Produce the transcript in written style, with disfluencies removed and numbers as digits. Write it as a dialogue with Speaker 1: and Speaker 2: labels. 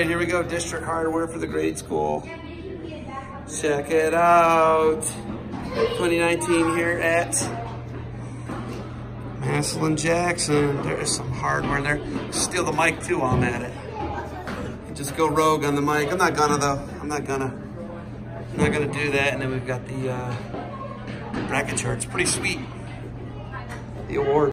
Speaker 1: right, here we go. District hardware for the grade school. Check it out. 2019 here at Massillon Jackson. There is some hardware there. Steal the mic too while I'm at it. Just go rogue on the mic. I'm not gonna though. I'm not gonna do that. And then we've got the bracket charts. Pretty sweet. The award.